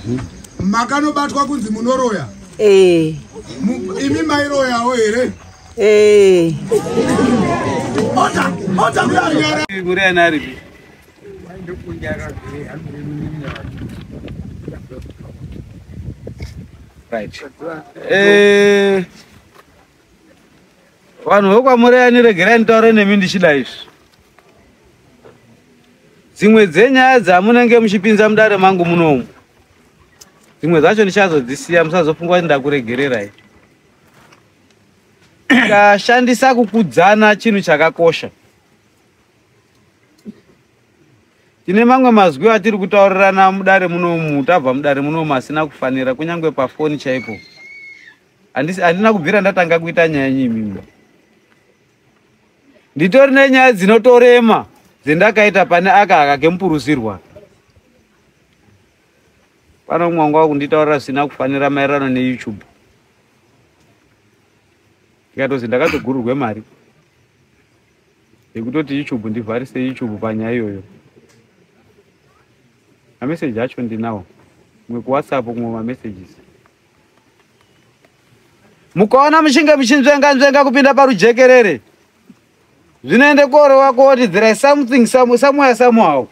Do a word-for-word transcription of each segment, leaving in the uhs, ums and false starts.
Makanobatwa kunzi munoroya. Eh. Imi mairoya here. Eh. Ota, ota kuyari. Gure nari. Right. Eh. Vanhu vokwamuraya niregerai nditaure nemi ndichida izvi. Dzimwe dzenyaya dzamunenge muchipinza mudare mangu munomu, dzimwe dzacho ndichazodzisiya, musazofunga kuti ndakuregererai. Tikashandisa kukudzana chinhu chakakosha. Tine mamwe mazwi atiri kutaurirana mudare munomu, tabva mudare munomu asina kufanira, kunyangwe pafoni chaipo. Handina kubvira ndatanga kuita nyaya nyimi. Nditori nenyaya dzinotorema dzendakaita pane aka akakempurusirwa. Pano mwangu wangu nditaurira zvisina kufanira maererano neYouTube. Ndikatozi ndakatogururwe mari yekutoti YouTube ndivharise YouTube panyaya iyoyo. Mameseji acho ndinawo, mwe kuWhatsApp kumwe mamessages. Mukaona muchinge muchinzvenga nzvenga kupinda parujekerere, zvinoende korova kuti there is something somewhere somehow.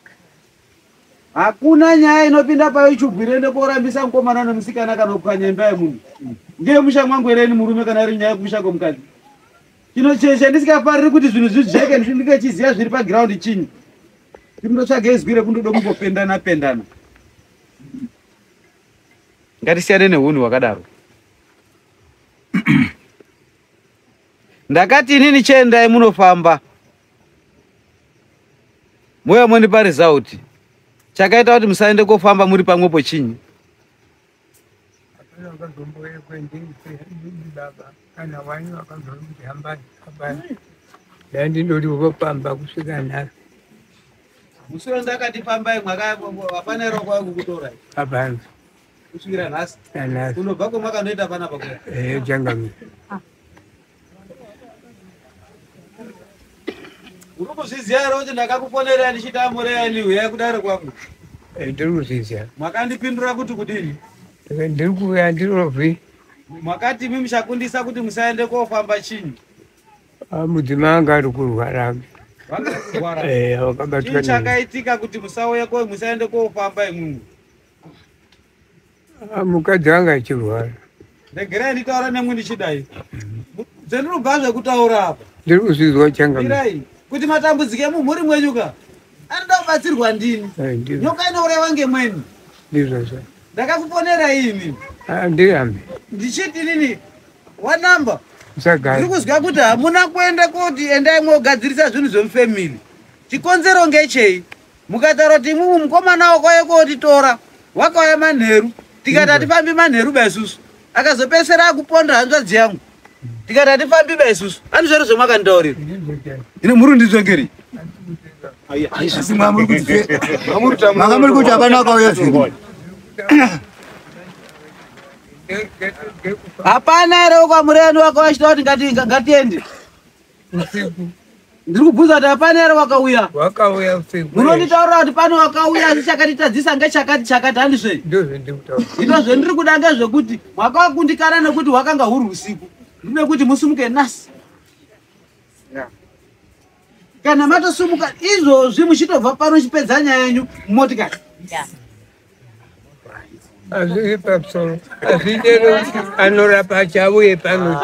Hakuna nyaya inopinda paYouTube inoende korambisa mukomana nomusikana kana kupanya imba yemunhu. Ndiye musha mwangu ereni murume kana iri nyaya yekusha kwomukadzi. Chinochesha ndisikafariri kuti zvinhu zvijeke ndinenge chiziya zviri paground chinyi. Ndinotsvage izwire kundodo kumbopendana pendana. Ngatisiyane neunhu hwakadaro. Ndakati inini chiendai munofamba, muya mundipa result. Chakaita kuti musaende kofamba muri pamwepo chinyi? Musoro ndakati pambai mwaka hapana ero kwa kukutora. Hapana. Kusvira nhasi. Nhasi. Unobva kwamwakanoita pana pakuya. Eh, jangami. Urikuzviziya ere kuti ndakakuponerera ndichita amureya niuya kudare kwangu? Eh, ndiri kuzviziya. Mwakandipindura kuti kudini? Ndiri kuuya ndirovhi. Mwakati imi muchakundisa kuti musaende kofamba chinyi? Mudzimai anga ari kurwara. Vakarwara? Eh, wakabatwa. Chii chakaitika kuti musauya ko musaende kofamba imwimwi? Mukadzi anga achirwara. Regerai nditaura nemwe ndichidai. Dzendinobva zvekutaura apa. Ndiri kuzvizwa changa. Mirai kuti matambudzike mumhuri mwenyuka. Anoda kubatsirwa ndini? Nyoka inouraiwa ngemweni. Ndizvo zvo. Ndakakuponera imi. Ah, ndirambe. Ndichiti nini? Wanamba? Musagara. Ndiri kuzwa kuti hamuna kuenda kuti endai mwogadzirisa zvinhu zvemufamily. Chikonzero ngechei? Mukataura kuti imwe mukomana wakauya kotitora, wakauya manheru. Tikati hatifambi manheru baisusu. Akazopesera akuponda hanzvadzi yangu. Tikati hatifambi baisusu. Anizvero zvamakanditaurira. Ine muri ndizvengeri. Aisisi mwamuri kuti mwamuri kuti hapana wakauya zviri. Hapana ere kwamureni wakawachita kuti ngatiende. Ndiri kubvunza kuti hapana ere wakauya. Wakauya usiku. Munonditaurira kuti pane wakauya asi chakatitadzisa ngechakati chakati handizve. Ndozvo ndiri kutaura. Ndozvo ndiri kuda ngezvekuti mwakakundikana nekuti hwakanga huri usiku. Ndine kuti musimuke nhasi. Kana matosumuka izvozvi muchitobva pano chipedza nyaya yenyu mumotikari. Azviri pamusoro. Azvidero anorapa achauye pano.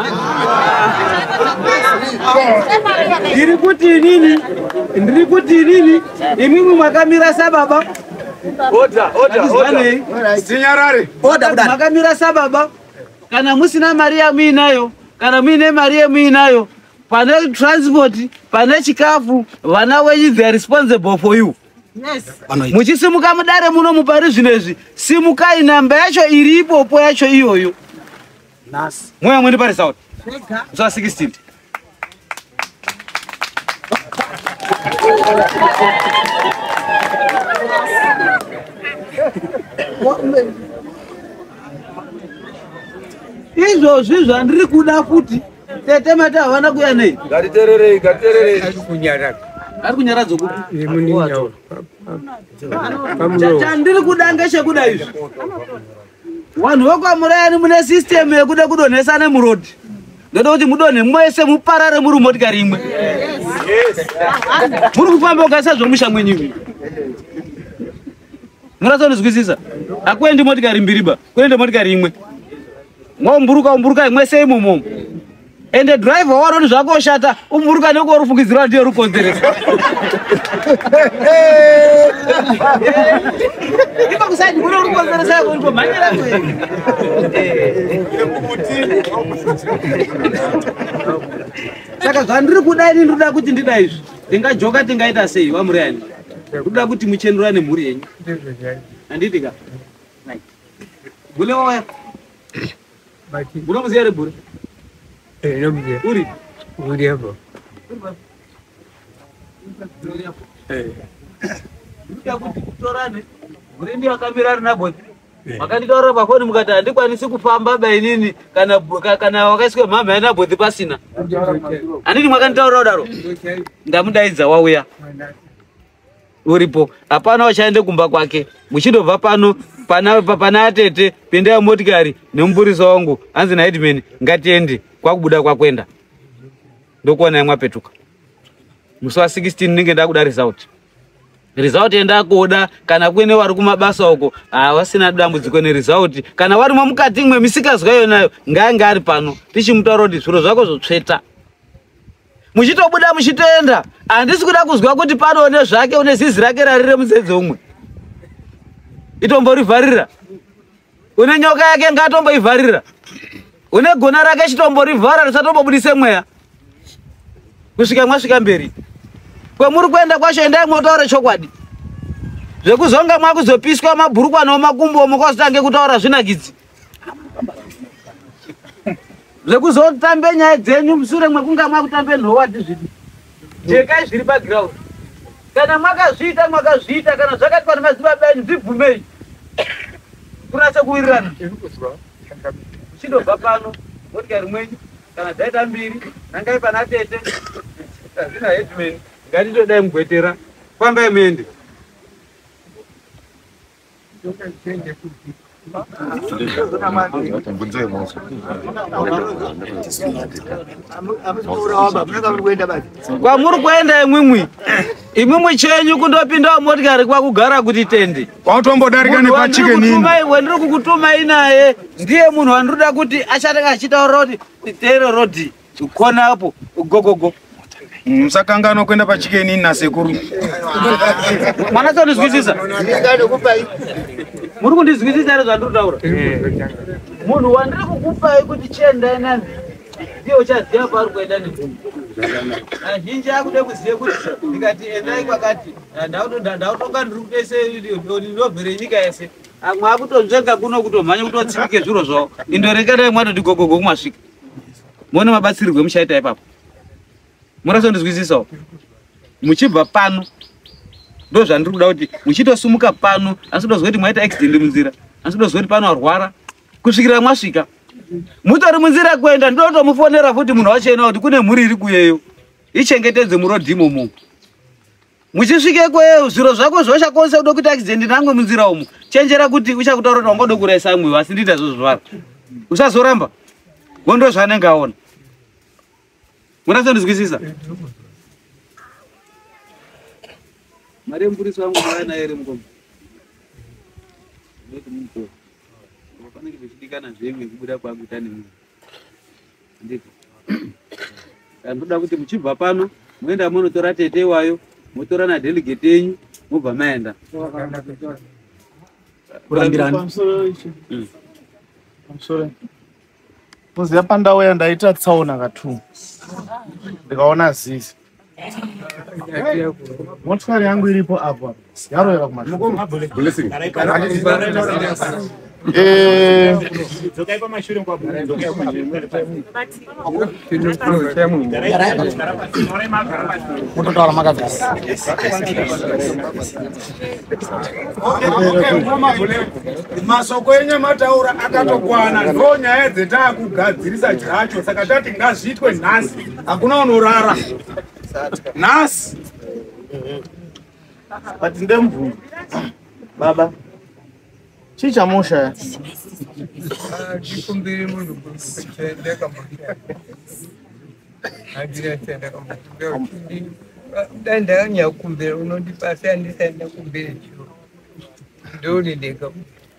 Ndiri kuti inini, ndiri kuti inini, imimi mwakamira sababa. Oda, oda, oda. Sinyarare. Oda, oda. Mwakamira sababa. Kana musina mari yamuinayo, kana muine mari yamuinayo, pane transport, pane chikafu, vana wenyu they are responsible for you. Yes. Muchisimuka mudare muno mupari zvinezvi, simukai namba yacho iripo po yacho iyoyo. Nasi. Mweya mwendi pari sauti. Zwa sixteen. Izvozvi zvandiri kuda kuti tete mata havana kuya nei. Garitererei, garitererei. Ari kunyarara. Ari kunyaradza kuti Munini chandiri kuda ngechekuda izvi vanhu vokwamurayani mune system yekuda kudonhesana murodhi ndoda kuti mudonhe mwese muparare muri motikari imwe muri kufamba ukaisa zvomusha mwenyu muratonizwisisa akuendi motikari mbiri ba kuende motikari imwe mwamburuka umburuka mwese imomo ende driver waroti zvakoshata umburuka nekorufungidzirwa ndiyo rukonzeresa ipa kusaidi kuno rukonzeresa yako mhanyira saka zvandiri kuda ini ndoda kuti ndida izvi tingajoka tingaita sei vamurayani ndoda kuti muchenurane mhuri yenyu handiti ka bule waya unomuziya rebhure uri uri hapo kuti kutorane bhure ndiyo akamira ari nabodi makanditaurira pafoni mukati handikwanisi kufamba bainini kana kana wakaiswa mhamba yanabhodhi pasina handiti mwakanditaurira kudaro ndamudaidza wauya uripo hapana wachaende kumba kwake muchindobva pano pana pana atete pendea motikari nemupurisa wangu anzi naHEADMAN ngatiende kwakubuda kwakwenda ndokuona mwapetuka musi wa sixteen ninge ndakuda result result endakoda kana kuine wari kumabasa uko havasina dambudziko neresult kana warimo mukati mwe misikazwa yonayo ngaange ari pano tichimutaura kuti zviro zvako zvotsveta muchitobuda muchitoenda handisi kuda kuzwa kuti pano une zvake une zizi rake rarire mudzedze umwe itomborivharira une nyoka yake ngatomboivharira une gona rake chitomborivhara risatombobudise mweya kusvika mwasvika mberi kwemuri kuenda kwacho endai mwotaura chokwadi zvekuzonga mwakuzopiswa mabhurukwa nemakumbo mukazotange kutaura zvinakidzi zvekuzotambe nyaya dzenyu mushure mwekunga mwakutambe nhowadi zvidi jekai zviri background kana mwakazviita mwakazviita kana zvakati pana madzibaba enyu zvibvumei kunase kuwirirana uchindobva pano motikari mwenyu kana dzaita mbiri nangai pana tete hazvina HEADMAN ngatitodai mugwetera kwambai muende kwamuri kuenda imwimwi imwimwi chenyu kundopindawo motikari kwakugara kuti tende wautombodarika nepachikenini wendiri kukutumai naye ndiye munhu wandiroda kuti achatanga achitaurira kuti tero rodhi kona apo gogogo musakangano kwenda pachikenini nasekuru mwana tonizwisisa muri kundizwisisa ere zvandiri kutaura munhu wandiri kukupai kuti chiendai nani ndiye uchaziva paari kuenda nemunhu azhinji akude kuzive kuti ndikati endai kwakati ndautonga ndiri kudese ndinobvere nyika yese amwe akutonzvenga kuno kutomhanya kutotsimike zviro zvavo indorekerai mwatoti gogogo kumasvika muone mabatsirirwe muchaita ipapo murasondizwisisawo muchibva pano ndo zvandiri kuda kuti muchitosumuka pano asi kudozwa kuti mwaita accident munzira asi kudozwa kuti pano arwara kusvikira mwasvika mutori munzira kuenda ndotomufonera futi munhu wachena kuti kune mhuri iri kuyeyo ichengetedze murodhi imomo muchisvike kweyo zviro zvako zvochakonse kuda kuti accident nangwe munzira umu chenjera kuti uchakutaura kuti wangoda kuraisa amwe asi ndiita zvozvara usazoramba wondo zvanenge aona murasondizwisisa mari yemupurisa wangu maana ere mukombo ndoti muko panenge pechidikana zvemwe kubuda kwakuita nemwe ndiko ndoda kuti muchibva pano muenda munotora tete wayo motora na delegate yenyu mubva maenda kurambirana pamusoro muziya pandau yandaita tsaona katuma ndikaona zizi motikari yangu iripo apo yaroera kumashure mutotaura makabvisa masoko enyamataura akatokwana ndo nyaya dzetakugadzirisa chacho saka tati ngazviitwe nhasi hakuna unorara nhasi But ndemvu. Baba. Chicha mosha. Ah, jikumbiri mundu kuchende kama. Ajira tenda kama. Danda nya kumbiri unondipasa ndisenda kumbiri chiro. Ndoni ndeka.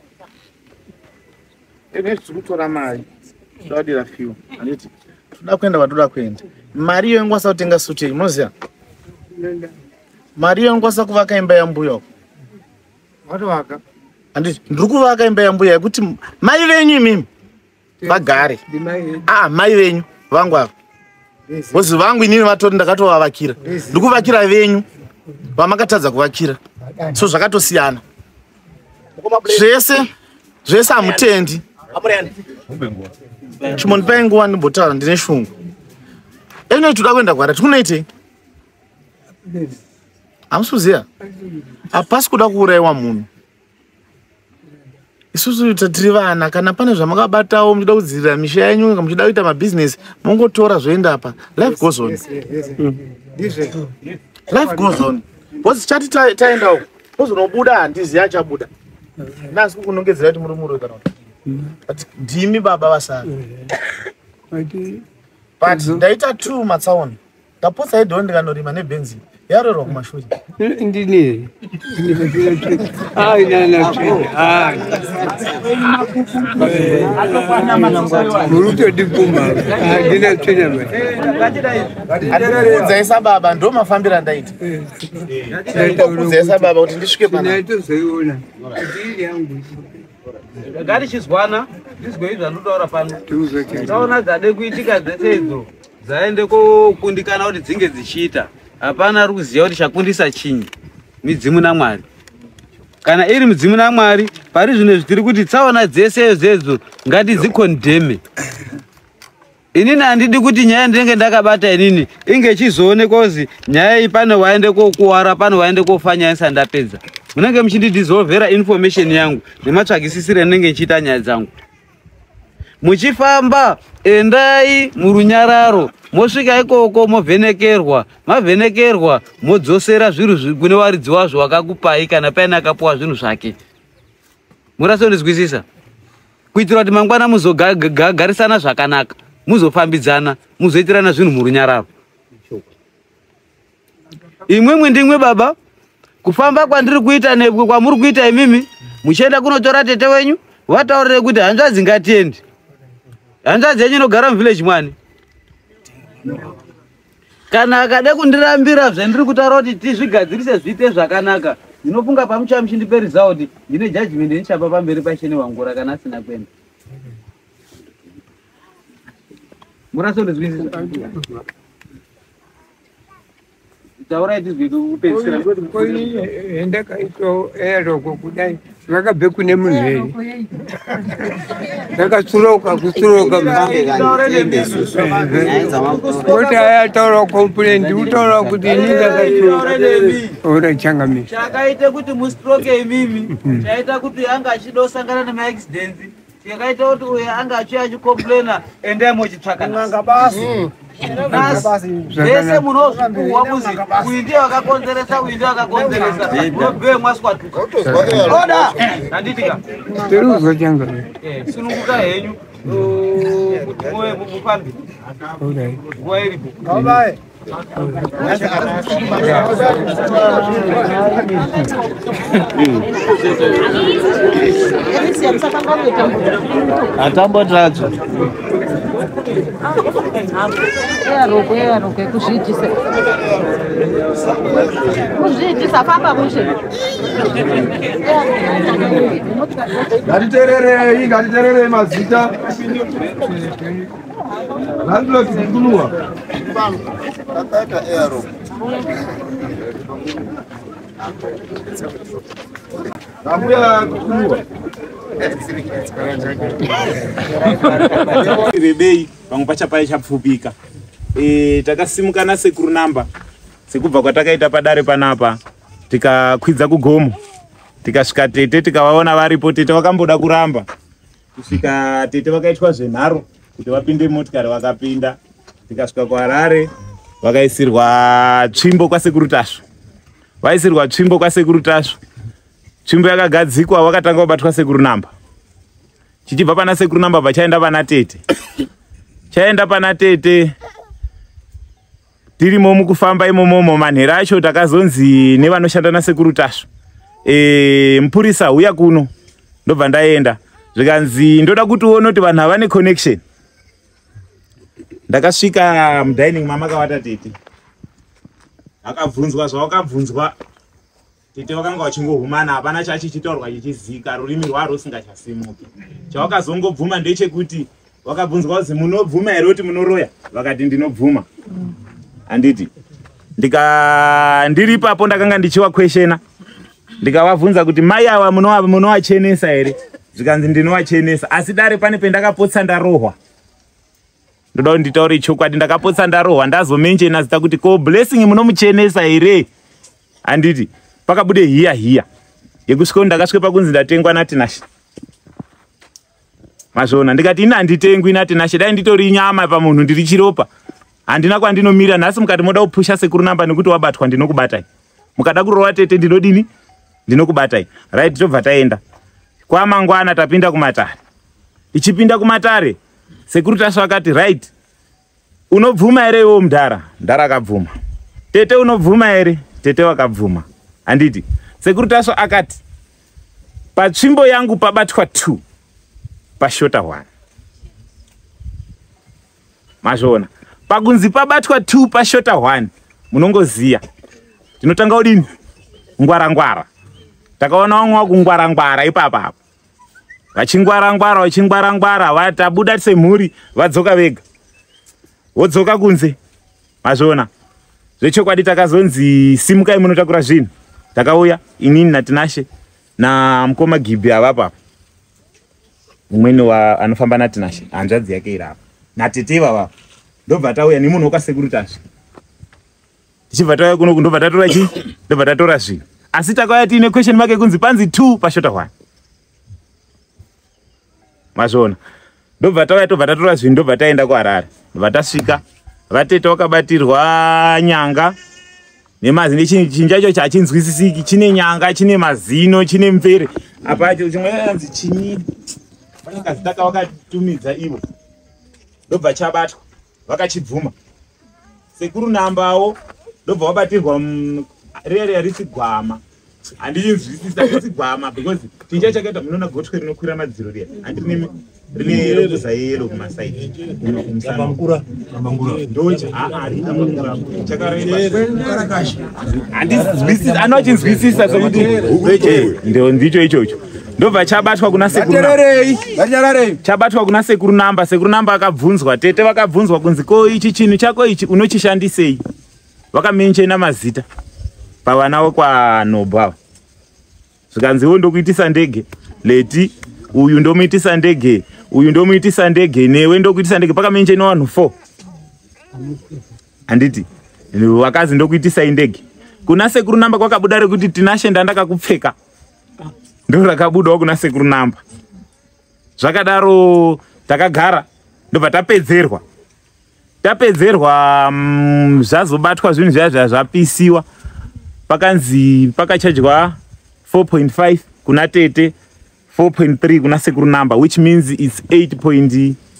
Ene tsukutora mari. Dodi la few. Aniti. Tuda kwenda wadoda kwenda. Mari yo ngwasa utenga suti, munoziya? Mari yo ngwasa kuvaka imba ya mbuyo. Watu waka. Anditi, ndiri kuvaka imba ya mbuyo yekuti mai venyu mimi vagare. Ah, mai venyu vangu ava. Bozi vangu inini vatori ndakatovavakira. Ndiri kuvakira venyu vamakatadza kuvakira. So zvakatosiyana. Zvese zvese amutendi. Chimoni painguwa ndimbotaura ndine shungu. Ene tuda kwenda kwara tikunoitei? Amusuziya? Hapasi kuda kuurayiwa munhu. Isusu tiri vana kana pane zvamakabatawo muchida kudzivirira misha yenyu muchida kuita mabhizinesi mongotora zvoenda apa. Life goes on. Life goes on. Bosi chati taenda uko. Ozonobuda handiziya achabuda. Nasi kukunongedzera kuti muri murwe kana kuti. But ndimi baba vasara. But ndaita two matsaoni. Ndapotsa hedho ndikanorima nebenzini. Yarorwa kumashure. Ndini. Ai nana. Ah. Muruto dipuma. Ndina tsena me. Ndinokuudzaisa baba ndo mafambira ndaita. Ndinokuudzaisa baba kuti ndisvike pana. Ndinozoiona. Ndiri yangu. Gari chizwana ndizgoizva ndotaura pano. Taona dzade kuitika dzese idzo dzaende kokundikana kuti dzinge dzichiita. Hapana ari kuziva kuti chakundisa chinyi. Midzimu naMwari. Kana iri midzimu naMwari, pari zvino zvitiri kuti tsaona dzese idzodzo ngatidzikondheme. Inini handidi kuti nyaya ndinenge ndakabata inini inge chizoonekwa kuzi nyaya iyi pane waende kokuwara, pane waende kofanyisa ndapedza. Munenge muchindidizolvera information yangu nematsvagisisire ndinenge nchiita nyaya dzangu. Muchifamba endai murunyararo, mosvika ikoko movhenekerwa, mavhenekerwa modzosera zvinhu kune waridzi wazvo wakakupai kana paine akapuwa zvinhu zvake. Murasondizwisisa? Kuitira kuti mangwana muzogarisana zvakanaka, muzofambidzana, muzoitirana zvinhu murunyararo. Imwe ndimwe baba, kufamba kwandiri kuita nebwe kwamuri kuita imimi, muchienda kunotora tete wenyu, vataurire kuti hanzvadzi ngatiende. Hanzvadzi yenyu inogara muvillage mwani. Kana akade kundirambira zvandiri kutaura kuti tizvigadzirise zviite zvakanaka, ndinofunga pamucha muchindipe result, ndine judgment ndichapa pamberi pasheni wangura kana asina kuenda. Murasondizwisisa? Taura tizwe kupedzisira kuti koi enda kaito eroko kudai vakabve kune munhu ndakatsuroka kutsuroka kuti ayataura complaint utaura kuti ini ndakatsuroka ora changami chakaite kuti mustroke imimi chaita kuti anga achidosangana nemaaccidents chakaita kuti uyo anga achiya achicomplaina endai mochitsvaka nanga basi zvese munozvipuhwa kuzi uyu ndiye wakakonzeresa uyu ndiye wakakonzeresa unobve mwaswatuka oda handitika teruzochanga sununguka henyu kuti muve mufambi nguva iripo atambotadzo Eroko eroko kuzviitisa kuzviitisa famba mushe ngatitererei ngatitererei mazita landlord kunua takaita ero amuya kunua rebei vamwe pachapai chapfupika. E, takasimukana sekuru namba sekubva kwatakaita padare panapa tikakwidza kugomo tikasvika tete tikavaona varipo. Tete vakamboda kuramba kusvika tete vakaitwa zvenharo kuti vapinde motikari vakapinda. Tikasvika kuHarare vakaisirwa tsvimbo kwasekuru Tasvu. vaisirwa tsvimbo kwasekuru Tasvu. Tsvimbo yakagadzikwa wakatanga kubatwa sekuru Namba. Chichibva pana sekuru Namba vachaenda pana Tete. Chaenda pana Tete. Tirimo mukufamba imomomo manhero acho takazonzi nevanoshanda nasekuru Tasvu. E, mupurisa uya kuno. Ndobva ndaenda. Zvikanzi ndoda kuti uone kuti vanhu havane connection. Ndakasvika mudining mamakavata Tete. Akabvunzwa zvawakabvunzwa. Tete vakanga vachingohumana hapana chachichitaurwa chichizika rurimi rwaro rusingachasimuki. Chawakazongobvuma ndechekuti wakabvunzwa kuzi munobvuma here kuti munoroya? Vakati ndinobvuma. Handiti. Ndika ndiri papo ndakanga ndichiwa questiona. Ndikavabvunza kuti mai ava munovachenesa here? Zvikanzi ndinovachenesa. Asi dare pane pendakapotsa ndarohwa. Ndoda kuti nditaure chokwadi ndakapotsa ndarohwa ndazomenshena zita kuti ko Blessing munomuchenesa here? Handiti. Pakabude hiya hiya. Yekusvika ndakasvika kunzi ndatengwa naTinashe. Mazvona ndikati ina handitengwi naTinashe, dai nditori nyama pamunhu ndiri chiropa. Handina kwandinomira nhasi mukati moda kupusha sekuru Namba nekuti wabatwa ndinokubatai. Mukada kurova Tete ndinodini? Ndinokubatai. Right, tobva taenda. Kwa mangwana tapinda kumatare. Ichipinda kumatare, sekuru Tasvu akati right. Unobvuma here iwo mudhara? Mudhara akabvuma. Tete unobvuma here? Tete wakabvuma. Handiti. Sekuru Tasvu akati patsvimbo yangu pabatwa two, pashota one. Mazvona. Pakunzi pabatwa two pashota one, munongoziya. Tinotanga udini? Ngwara ngwara. Takaona vamwe vakungwara ngwara ipapa. Vachingwara ngwara, vachingwara ngwara, vatabuda semhuri, vadzoka vega. Vodzoka kunze. Mazvona. Zvechokwadi takazonzi simukai munotakura zvinhu. Takauya inini naTinashe na mukoma Gibhi avapa. Mumweni wa anofamba naTinashe, hanzvadzi yake iri apa. NaTete vava. Ndobva tauya nemunhu wakasekuru Tasvu. Tichibva tauya kuno ndobva tatora chi? Ndobva tatora zvinhu. Asi takauya tiine question mark kunzi panzi two pashota one. Mazvona. Ndobva tauya tobva tatora zvinhu ndobva taenda kuHarare. Ndobva tasvika. Vatete wakabatirwa nyanga. Nemazi nechinja icho chachinzwisisiki, chine nyanga, chine mazino, chine mvere. Apa chimwe yanzi chinyi. Vanikazi taka wakatumidza ivo. Ndobva chabatwa. Vakachibvuma. Sekuru Nambawo ndobva wabatirwa rere harisi gwama. Handichinzwisisa harisi gwama because chinja chakaita munoona gotwe rinokwira madziro riya. Handi rine rine rokuza yero kumasaidi. Kambangura, kambangura. Ndocha, ah ah, kambangura. Chakareba karakashi. Handizwisisa, anochinzwisisa sokuti ndio ndicho ichocho. Ndobva chabatwa kuna sekuru Namba. Chabatwa kuna sekuru Namba, sekuru Namba akabvunzwa, Tete vakabvunzwa kunzi ko ichi chinhu chako ichi unochishandisei? Vakamenshena mazita pavana vokwa Nobwa. Zvikanziwo ndokuitisa ndege. Leti uyu ndomuitisa ndege, uyu ndomuitisa ndege, newe ndokuitisa ndege, pakamenshena vanhu four. Handiti. Vakazi ndokuitisa indege. Kuna sekuru Namba kwakabuda rekuti Tinashe ndandakakupfeka. Ndo rakabudawo kuna sekuru Namba. Zvakadaro takagara ndobva tapedzerwa. Tapedzerwa mm, zvazobatwa zvinhu zvazva zvapisiwa. Pakanzi pakachajwa four point five kuna Tete, four point three kuna sekuru Namba, which means it's eight point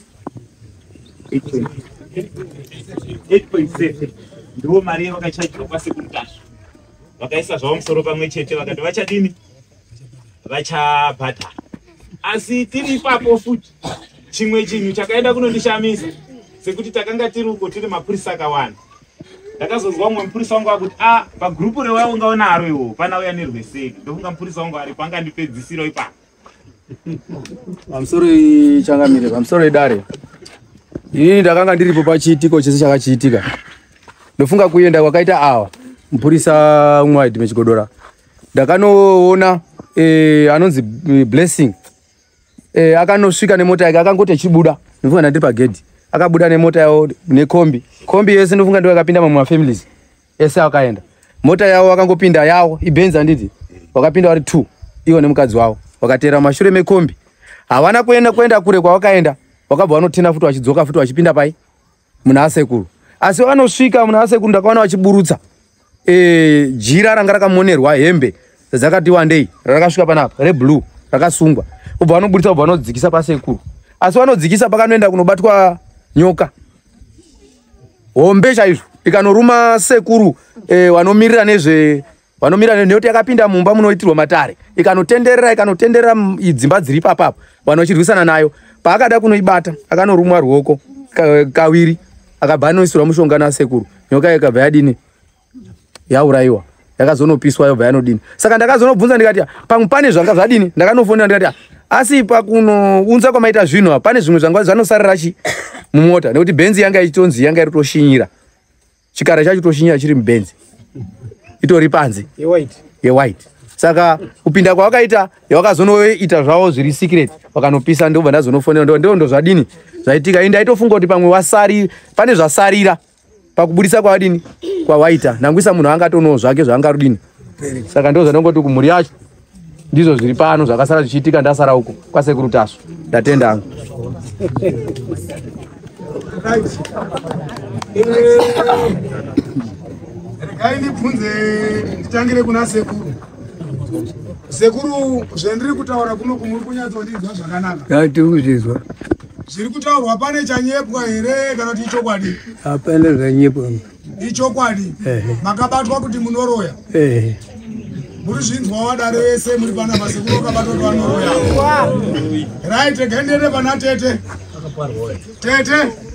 seven. Ndiwo mari vakachajwa kwa sekuru Tasvu. Vakaisa zvavo musoro pamwe chete vakati vachadini? Vachabhadhara. Asi tiri ipapo futi chimwe chinhu chakaenda kunondishamisa sekuti takanga tiri uko tiri mapurisa akawanda. Ndakazonzwa mumwe mupurisa wangu akuti ah pagrupu rewayo ungaona haro iwo pana uya nerweseki. Ndofunga mupurisa wangu ari panga ndipedzisiro ipapo. I'm sorry Changamire, I'm sorry Dare. Ini ndakanga ndiripo pachiitiko chese chakachiitika. Ndofunga kuenda kwakaita awa mupurisa umwe waiti mechigodora. Ndakanoona eh anonzi Blessing eh akanosvika nemota yake akangoti chibuda ndofunga ndiri pagedhi akabuda nemota yawo nekombi kombi yese ndofunga ndo akapinda mamwe families ese akaenda mota yawo akangopinda yawo ibenza nditi wakapinda vari two iwo nemukadzi wawo wakatera mashure mekombi havana kuenda kuenda kure kwa wakaenda wakabva vanotena futi wachidzoka futi wachipinda pai muna asekuru asi vanosvika muna asekuru ndakaona wachiburutsa e, jira ranga rakamonerwa hembe dzakati wandei rakasvika panapa reblue rakasungwa ubva vanobudisa ubva vanodzikisa pasekuru asi vanodzikisa pakanoenda kunobatwa nyoka hombe chaizvo ikanoruma sekuru e, vanomirira nezve vanomirira nekuti yakapinda mumba munoitirwa matare ikanotenderera ikanotenderera dzimba dziri papapo vanochirwisana nayo paakada kunoibata akanorumwa ruoko kawiri akabva anoisirwa mushonga nasekuru nyoka ikabva yadini yaurayiwa yakazonopiswa yobva yanodini saka ndakazonobvunza ndikati pamwe pane zvanga zvadini ndakanofonera ndikati asi pakunounza kwamaita zvinhu pane zvimwe zvanga zvanosarira chi mumota nekuti benzi yanga ichitonzi yanga iri toshinyira chikara chacho toshinyira chiri mubenzi itori panze Ye-white. Ye-white. Saka kupinda kwawakaita yawakazonoita zvavo zviri secret wakanopisa ndobva ndazonofonera ndo ndo zvadini zvaitika indi aitofunga kuti pamwe wasari pane zvasarira pakubudisa kwawadini kwawaita nangwisa munhu angatono zvake zvaangarudini saka ndo zvanongoti kumhuri yacho ndizvo zviri pano zvakasara zvichiitika ndasara uko kwasekuru Tasvu ndatenda hangu regai ndibvunze nditangire kuna sekuru sekuru zvendiri kutaura kuno kumuri kunyatsondinzwa zvakanaka tiri kuzvizwa zviri kutaurwa pane chanyepwa here kana kuti ichokwadi hapana zvanyepwa ichokwadi makabatwa kuti munoroya muri zvinzwa wadare wese muri pana masekuru akabatwa kuti vanoroya right gendere pana tete tete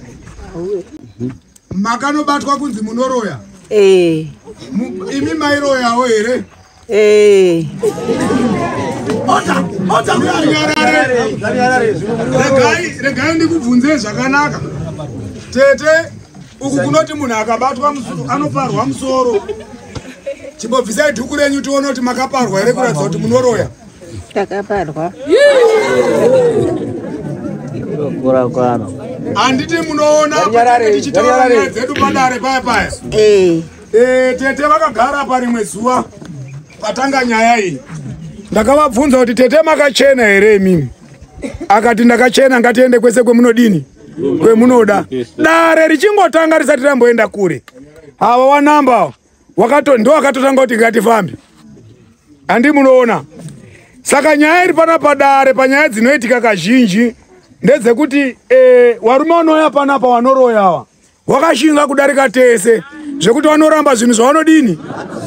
makanobatwa kunzi munoroya Eh. imi mairoyawo here Eh. Oda, oda, regai, regai ndikubvunze zvakanaka. Tete, uku kunoti munhu akabatwa musoro, anoparwa musoro. Chimbobvisai dhuku renyu tione kuti makaparwa here kuratidza kuti munoroya. Takaparwa. Kura kwano. Anditi munoona kuti tichitaura nyaya dzedu padare paya paya. Eh. Eh, tete vakagara parimwe zuva patanga nyaya iyi. Ndakavabvunza kuti tete makachena here imimi. Akati ndakachena ngatiende kwese kwemunodini kwemunoda. Dare richingotanga risati ramboenda kure. Ava wanamba wakato ndo akatotanga kuti ngatifambe. Andi munoona. Saka nyaya iri pana padare panyaya dzinoitika kazhinji ndedzekuti eh warume unoya panapa wanoroyawa. Wakashinga kudarika tese zvekuti vanoramba zvinhu zvavanodini.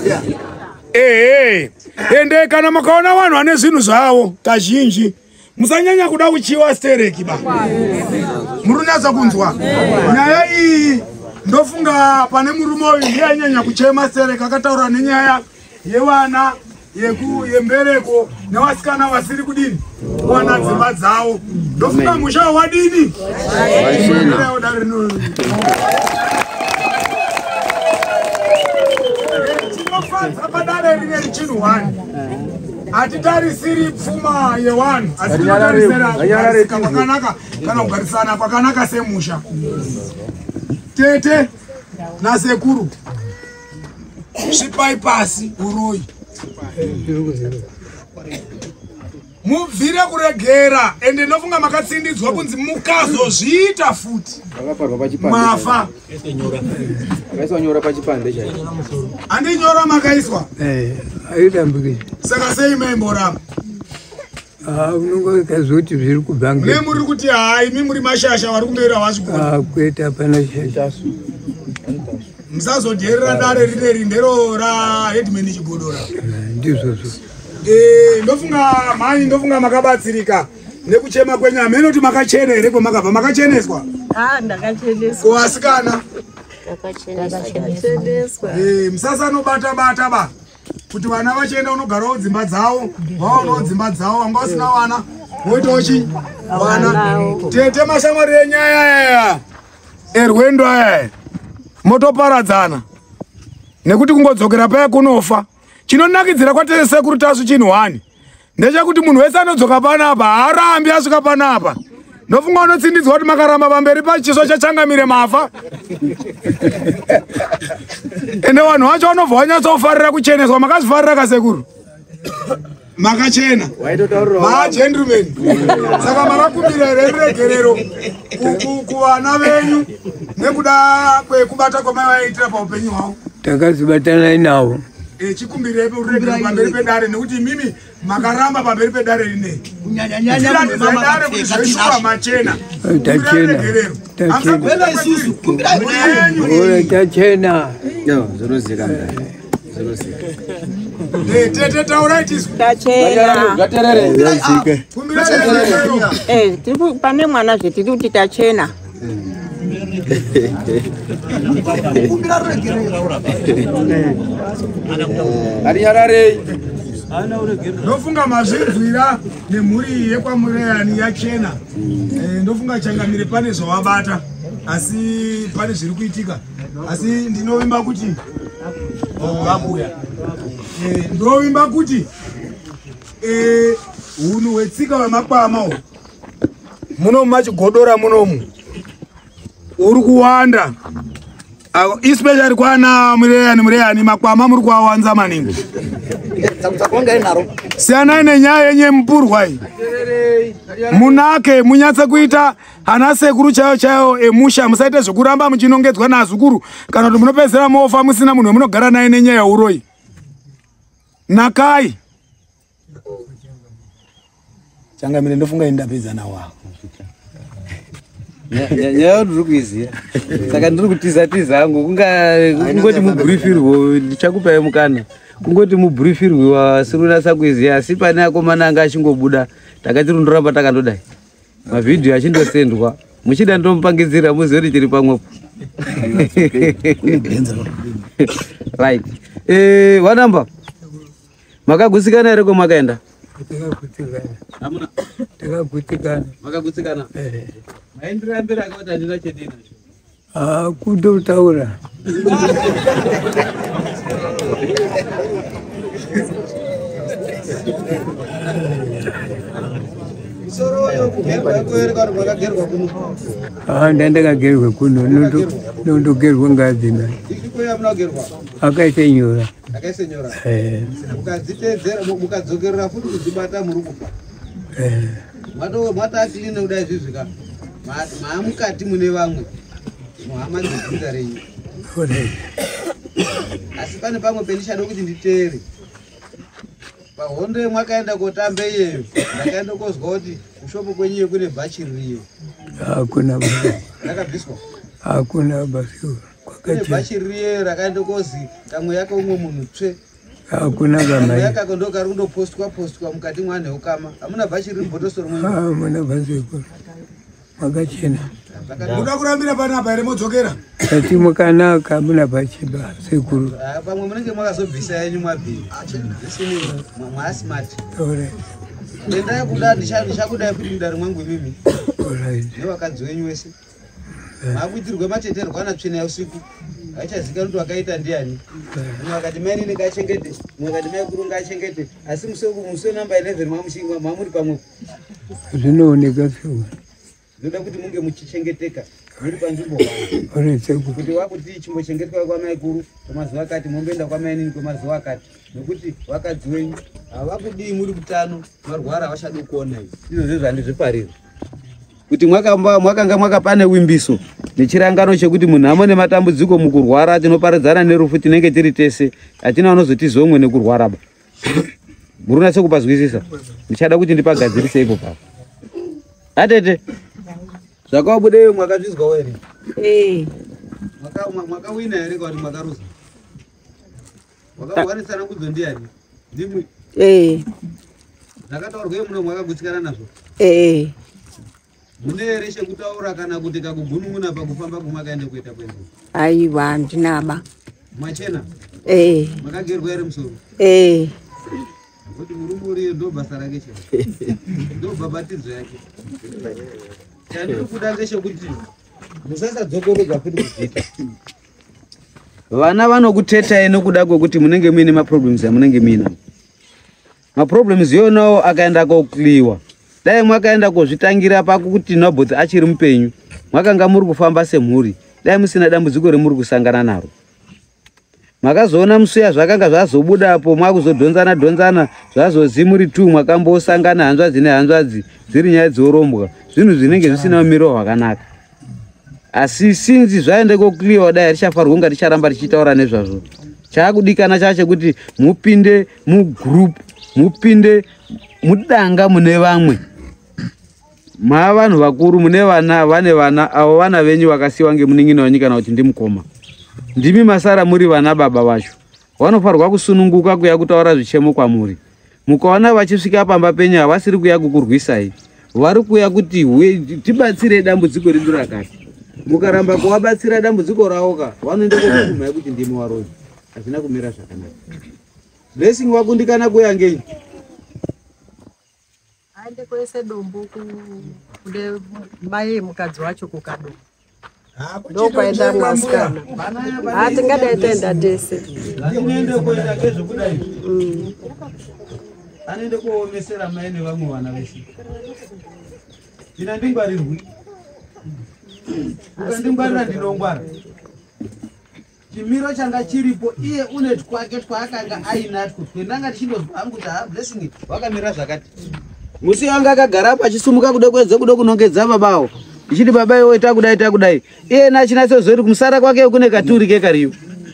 Eh, ende kana makaona vanhu vane zvinhu zvavo kazhinji musanyanya kuda kuchiwa stereki ba. Murunyaza kunzwa. Nyaya iyi ndofunga pane murume uyu ndiye anyanya kuchema stereki akataura nenyaya yevana yeku yembereko nevasikana vasiri kudini wana dzimba dzavo. Ndofunga musha wadini. Padare rine richinu wani hatitarisiri pfuma yewani asi tinotarisira kwakanaka kana kugarisana kwakanaka semusha. Tete nasekuru svipai pasi uroyi mubvire kuregera ende nofunga makatsindidzwa kunzi mukazozviita futi mafa. Nyora pachipande chaipo. Andi nyora makaiswa? Eh, aidambike. Saka sei maimboramba? Ah, unongo kazoti zviri kubanga. Ne muri kuti hai mi muri mashasha vari kumbeira vazvikora. Ah, kweta pana shasha. Musazoderera dare rine rindero ra headman chigodora. Ndizvo zvo. Eh, ndofunga mani ndofunga makabatsirika nekuchema kwenyama meno kuti makachena here kwamakabva makacheneswa. Ah, ndakacheneswa. Kuwasikana. Ndakacheneswa. Eh, musasanobata bata ba. Kuti vana vachienda unogarawo dzimba dzavo, vaonawo dzimba dzavo, vanga vasina vana, voitawo chi? Vana. Tete mashamwari enyaya erwendo aya motoparadzana nekuti kungodzokera paya kunofa. Chinonakidzira kwatese sekuru Tasvu chinhu wani ndechekuti munhu wese anodzoka panapa haarambi asvika panapa. Ndofunga unotsindidzwa kuti makaramba pamberi pachiso chachangamire mafa. Ende vanhu vacho vanobva vanyatsofarira kucheneswa. Makazifarira kasekuru? Makachena magentlemen. Saka makakumbira reregerero kuvana venyu nekuda kwekubata kwamai vaitira paupenyu hwavo. takazibatana nawo chikumbire uregera pamberi pedare nekuti mimi makaramba pamberi pedare rine kunyanyanyanya dare kuzveshuwa machena tachena tachena tachena yo zvinozika zvinozika eh tete tauraitis Tachena. gaterere yazike Eh, tiri pane mwana zve tiri kuti tachena. Ari harare. ndofunga mazvinzwira nemhuri yekwamureyani yachena ndofunga changamire pane zvawabata asi pane zviri kuitika asi ndinovimba kuti vabuya ndovimba kuti hunhu hwetsika hwemakwama munomu machigodora munomu uri kuwanda especially kwana mureyani mureyani makwama muri kuawanza maningi siyanai nenyaya yenyempurwa iyi munake munyatse kuita hana sekuru chayo chayo emusha musaite zvekuramba muchinongedzwa nazukuru kana kuti munopedzera mofa musina munhu wemunogara naye nenyaya uroyi nakai changamire ndofunga indapedza nawo nyaya ndiri kuiziya saka ndiri kutiza tiza hangu kungoti mubriefirwe ndichakupai mukana kungoti mubriefirwe wasirunasa kuiziya asi pane akomana anga achingobuda takati rundoramba takandodai mavhidhiyo achindosendwa muchida ndomupangidzira muzive kuti chiri pamwepo right eh wanamba makagutsikana here kwamakaenda amuna takagutsikana makagutsikana eh maendera mbera akati andina chedina ah kutotaura soro yo kugerwa kuereka rwakagerwa kuno ah ndandakagerwa kuno nondo nondogerwa ngazi na ikikoya munagerwa akaite nyora akaise nyora eh mukadzitedzera mukadzokerera futi kudzibata muri kufa eh mato mata clean kudai zvizvika maamukati mune vamwe muhama dzidzinga renyu asi pane pamwe pendichada kuti nditeere pahondo mwakaenda kotambe iyeyo ndakaenda kozwa kuti kushopo kwenyiyo kune bhachi ririyo hakuna rakabviswa hakuna basi kune bhachi ririyo rakaenda kozi kamwe yake umwe munhu tsve hakuna kamwe yake akondoka rundopostwa postwa mukati mwane ukama hamuna bhachi riri mbotosoro mwenyu hamuna basi makachena muda kurambira panapa here modzokera ati mukanaka muna pachiba sekuru pamwe munenge mwakazobvisa yenyu mwabviri isini mwaasmart endai kuda ndichakudai kuti mudare mwangu imimi nevakadzi wenyu wese maakuitirwe mateterwa anatsvina yausiku aichazika kuti wakaita ndiani mumwe akati maini ngachengete mumwe akati maikuru ngachengete asi muso namba eleven mamuri pamwepo zvinooneka sewa ndoda kuti munge muchichengeteka muri panzvimbo hwano kuti wakuti chimbochengetwa kwamaikuru kwamazuva akati momboenda kwamainini kwemazuva akati nekuti vakadzi wenyu havakudii muri kutano marwara havachadi kuona izvo izvo zvandizviparira kuti mwakanga mwakapane wimbiso nechirangano chekuti munhu amwe nematambudziko mukurwara tinoparadzana nerufu tinenge tiri tese hatina vanozotizomwe nekurwara ba muri unatse kupazwisisa ndichada kuti ndipagadzirise ipo pavo atete zvakawabudeyo mwakazvizwawo here Eh. mwakawina here kana kuti mwakaruza wakawanisana kudzo ndiani ndimwi Eh. zvakataurwa muno mwakagutsikana nazvo Eh. mune here chekutaura kana kuti kakugunun'una pakufamba kumakaende kuita kwendo Aiwa ndinaba. machena Eh. makagerwa here musoro Eh. kuti murume uriyo ndo basa rake chero ndo bhabhatidzo yake chandiri kuda ngechekuti musasadzokoredzwa futi kuzviita vana vanokutetai nokuda kwekuti munenge muine maproblems amunenge muina maproblems iyonawo akaenda kokliwa dai mwakaenda kozvitangira pakuti nobot achiri mupenyu mwakanga muri kufamba semhuri dai musina dambudziko remuri kusangana naro makazoona musuya zvakanga zvazobudapo mwakuzodhonzana dhonzana zvazozi muri tu mwakambosangana hanzvadzi nehanzvadzi dziri nyaya dzorombwa zvinhu zvinenge zvisina mumiro hwakanaka asi sinzi zvaende kokliwa dai richafarwa kunga richaramba richitaura nezvazvo. Chakudikana chacho kuti mupinde mugroup, mupinde mudanga mune vamwe. Ma vanhu vakuru mune vana, vane vana, avo vana venyu vakasiwa ngemuningino wenyika kana kuti ndimukoma. Ndimi masara muri vana baba vacho. Vanofarwa kusununguka kuya kutaura zvichemo kwamuri. Mukaona vachisvika pamba penyu havasiri kuya kukurwisai. Vari kuya kuti tibatsire dambudziko redu rakati. Mukaramba kuvabatsira dambudziko rawoka, vanoenda kokugumai kuti ndimi waroyi. Hazvina kumira zvakanaka. Blessing wakundikana kuya ngei? Aende koise dombo kune mai mukadzi wacho kukado. Ndo kwaenda mwasikana. Hatingadai tenda tese. Anoende kuenda kezvokudai. Anoende koomesera mai nevamwe vana veshe. Ndina ndingwarirwi. Ukandingwarira ndinongwara. Chimiro changa chiripo iye une twake twaakanga ainatwo. Twendanga tichindozwa hangu kuti ha Blessing wakamira zvakati. Musi wanga akagara pachisumuka kude kwedze kude kunongedza babawo. Ichiti baba iwe takudai takudai. Iye nachinatso zori kumusara kwake kune katuri ke kariyo.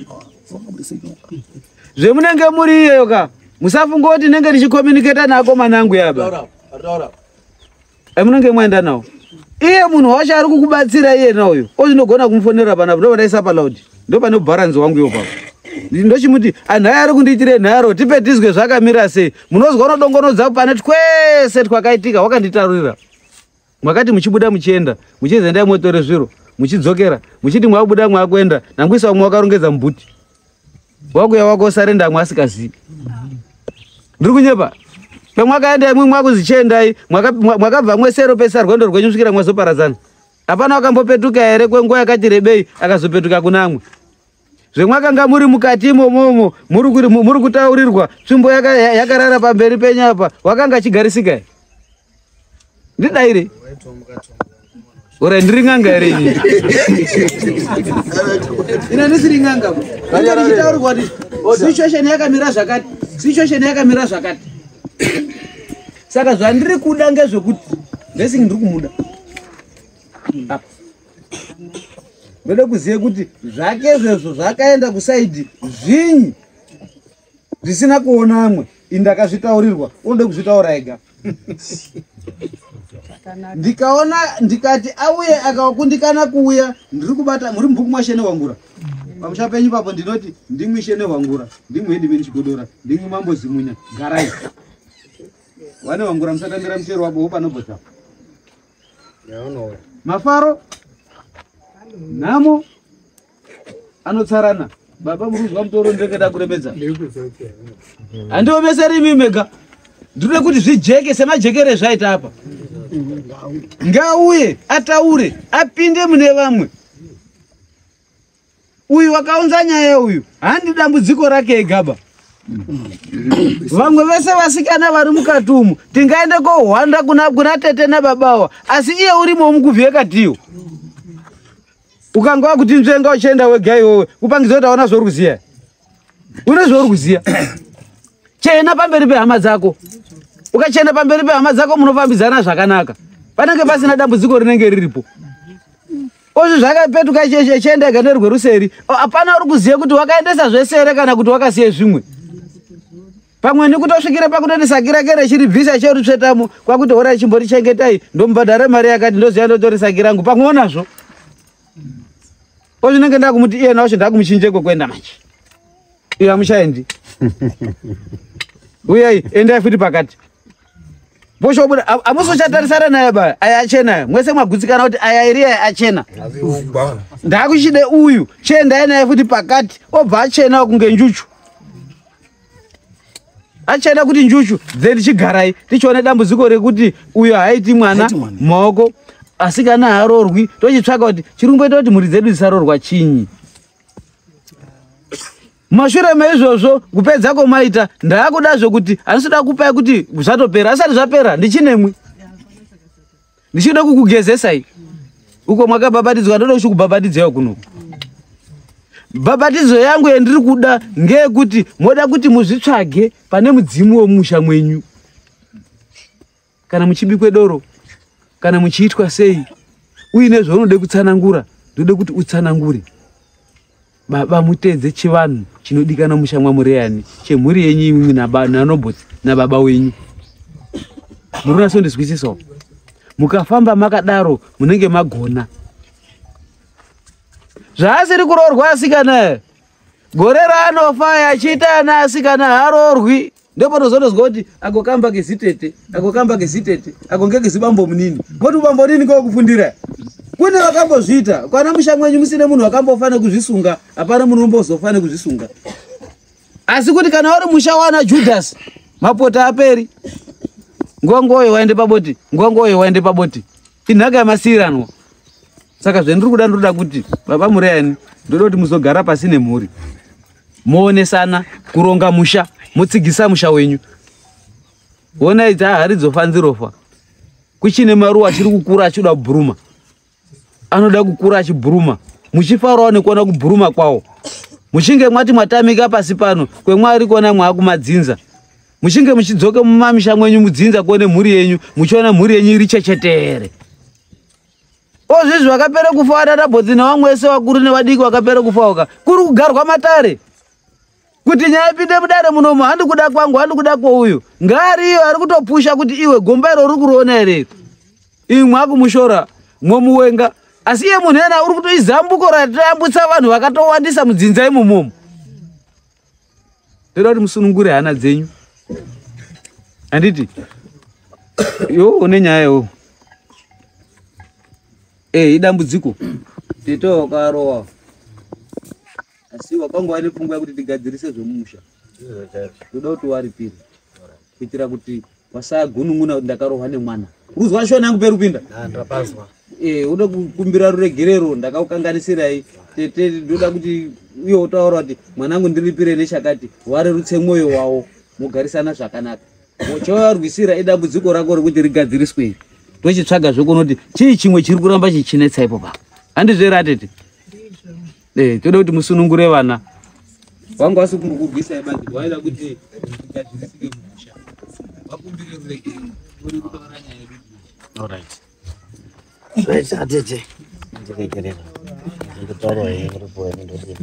Zvemunenge muri iyeyo ka. Musafunga kuti nenge ndichicommunicate nako manangu yaba. Emunenge mwaenda nawo. Iye munhu wacho ari kukubatsira iye nawo. Ozinogona kumufonera pana ndo vadaisa pa loud. Ndo pane balance wangu yo baba. Ndochimuti anhaya ari kundiitire nharo tipe tizwe zvakamira sei. Munozwa unodongonodza pane twese twakaitika wakanditarurira. Mwakati muchibuda muchienda, muchizenda motore zviro, muchidzokera, muchiti mwabuda mwakwenda, nangwisa mwa wakarongedza mbuti. Wakuya wako sarenda mwasikazi. Ndiri kunyepa. Pamwakaenda imwe mwakuzichiendai, mwakabva mwesero pesa rwendo rwenyu svikira mwazoparadzana. Hapana wakambopetuka here kwenguva yakati rebei akazopetuka kunamwe. Zvemwakanga muri mukati imomomo, muri muri kutaurirwa, tsvimbo yakarara pamberi penyapa, wakanga chigarisika here. Ndidaire. Ora ndiri nganga here ini. Ina ndisiri nganga. Anga ndichitaurwa kuti situation yakamira zvakati, situation yakamira zvakati. Saka zvandiri kuda ngezvekuti Blessing ndiri kumuda. Apa. Vede kuziye kuti zvake zvezvo zvakaenda kusaidi zvinyi zvisina kuona amwe indakazvitaurirwa unode kuzvitaura ega. Ndikaona ndikati auye akakundikana kuuya ndiri kubata muri mbuku mwashene wangura. Pamusha penyu papo ndinoti ndimwe shene wangura, ndimwe HEADMAN CHIGODORA, ndimwe mambo zimunya garai. Wane wangura musatambira mchero wabo panobota. Mafaro Namo anotsarana baba muruzwa mutoro ndekeda kuremedza. Andiwo meseri mimega. Ndire kuti zvijeke semajekere zvaita apa. Ngauye ataure apinde mune vamwe. Uyu wakaunza nyaya uyu handi dambudziko rake egaba. Vamwe vese vasikana vari mukatumu tingaende kohwanda kuna kuna tete nababawa asi iye urimo mukuvheka tiyo. Ukanga kuti nzvenga uchienda wega iwewe kupangiza kuti aona zvori kuziya. Une zvori kuziya. Chena pamberi pehama dzako. Ukachena pamberi pehama dzako munofambidzana zvakanaka. Panenge pasina dambudziko rinenge riripo. Ozvi zvakapetuka cheshe chenda ganerwe ruseri. Apana uri kuziya kuti wakaendesa zvesere kana kuti wakasiye zvimwe. Pamwe nikutosvikira pakutoti sakira kere chiribvisa cherutsvetamo kwakuti hora chimbori chengetai ndombadhare mari yakati ndoziya ndotori sakirangu pamweonazvo. Ozvinenge ndakumuti iye nawo ndakumuchinjeko kwenda manje. Iye amuchaendi. Uyai endai futi pakati. Bosho buda amusochatarisana naye baya aya achena mwese mwagutsikana kuti aya iri aya achena. Ndakuchide uyu chenda naye futi pakati obva achena kunge njuchu. Achena kuti njuchu dzeri chigarai tichione dambudziko rekuti uyu haiti mwana maoko asikana harorwi tochitsvaka kuti chirumboita kuti mhuri dzedu dzisarorwa chinyi. Mashure meizvozvo kupedza komaita ndakudazvo kuti handisida kupai kuti zvatopera asati zvapera ndichinemwi. Ndichida kukugezesai. Uko mwakabhabatidzwa ndoda kuchikubhabatidzaiwo kuno. Bhabatidzo yangu yandiri kuda ngeyekuti moda kuti muzvitsvage pane mudzimu womusha mwenyu. Kana muchibikwe doro, kana muchiitwa sei, uine zvaunode kutsanangura, ndode kuti utsanangure baba mutedze chivanhu chinodikana mushamwa mureyani chemhuri yenyu imwe nanobotsi nababa wenyu. Muri kunasondizwisisawo. Mukafamba makadaro munenge magona. Zvaasiri kuroorwa asikana. Gore raanofa achiita ana asikana haroorwi. Ndipo nozondozwa kuti agokamba gezitete, agokamba gezitete, agongeke zibambo munini. Ngoti ubambo nini kwa kufundira? Kune wakambozvita, kwana mushamwenyu musine munhu wakambofana kuzvisunga, hapana munhu umbozofana kuzvisunga. Asi kuti kana uri mushawana Judas, mapota aperi. Ngongoyo waende paboti, ngongoyo waende paboti. Inhaka yamasiranwa. Saka zvendiri kuda ndoda kuti baba mureyani ndoda kuti muzogara pasi nemhuri. Muonesana kuronga musha, mutsigisa musha wenyu. Wona idzi harizofa nzirofa. Kuchine maruwa achiri kukura achida kubhuruma. Anoda kukura achibhuruma. Muchifarawo nekuona kubhuruma kwawo. Muchinge mwati mwatamika pasi pano, kwemwari kuona mwakumadzinza. Muchinge muchidzoka mumamisha mwenyu mudzinza kuone mhuri yenyu, muchiona mhuri yenyu iri chechetere. Ozvizvi vakapera kufa wadadabhodzi nevamwe vese vakuru nevadiki vakapera kufa oka. Kuri kugarwa matare. Kuti nyaya ipinde mudare munomu handi kuda kwangu handi kuda kwouyu. Ngari iyo ari kutopusha kuti iwe gomba iro uri kuroona ere. Imwe mwakumushora mwomuwenga. Asi iye munhu ena uri kutoizambuko ratambutsa vanhu vakatowandisa mudzinza imomomo. Ndoda kuti musunungure hana dzenyu. Anditi yo une nyaya yo. Eh idambudziko. Tito karowa. Asi wakangwa ane pfungwa kuti tigadzirise zvomusha. Ndoda kuti waripire. Kuitira kuti wasagunun'una kuti ndakarohwa nemwana. Uzwa shona yangu perupinda? Ah ndapazwa. Eh unoda kukumbira ruregerero ndakaukanganisirai. Tete ndoda kuti uyo utaura kuti mwanangu ndiripire nechakati warerutse mwoyo wawo mugarisana zvakanaka. Mochoarwisira idambudziko rako rekuti rigadziriswe. Tochitsvaga zvokuti chii chimwe chiri kuramba chichinetsa ipo pa. Handizvera tete. Eh toda kuti musunungure vana. Wangu asikumugubvisa ibanzi waida kuti tigadzirisike musha. Wakumbire ruregerero uri kutaura nyaya yedu. All right. Right atete. Ndiregerero. Ndikutaura yeye rupo ndodini.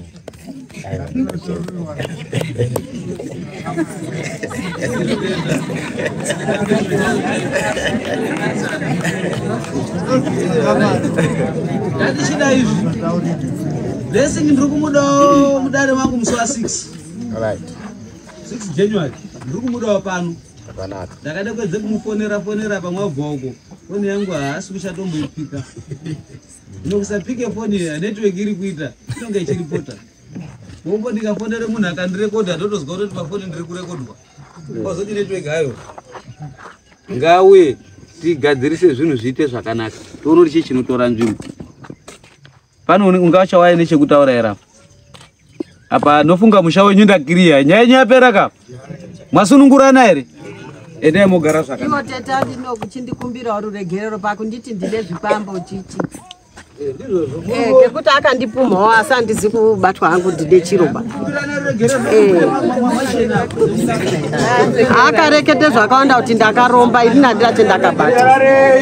Dadi shida hivi. Blessing ndiri kumuda mudare mangu musi wa six. All right. six January. Ndiri kumuda pano. Zvakanaka. Ndakada kwedze kumufonera fonera pamwe bhoko. Foni yangu haasi kuchatomboipika. Ndinokusapike foni network iri kuita. Inonga ichiripota. Bombo ndikafonere munhu akandirekodha ndotozwa kuti pafoni ndiri kurekodwa. Kwazoti network hayo. Ngawe tigadzirise zvinhu zviite zvakanaka. Toona kuti chinotora nzvimbo. Pano ungacha waye nechekutaura era. Apa nofunga musha wenyu ndakiriya. Nyaya yenyu yapera ka? Mwasunungurana ere? Ende mogara zvakanaka. Iwo teta ndino kuchindikumbira ruregerero pakunditi ndine zvipambo chichi. Eh, ngekuti akandipumawo asi handizi kubatwa hangu ndide chiroba. Akarekete zvakawanda kuti ndakaromba ini handati ndakabata.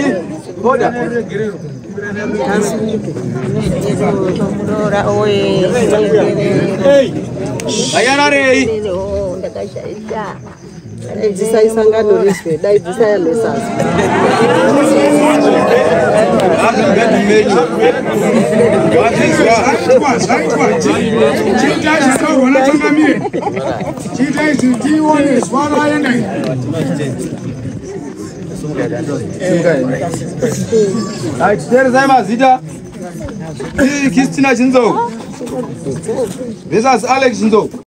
Dzisa isangano riswe, dai dzisa yamesazi. Christina Chinzo. This is Alex Chinzo.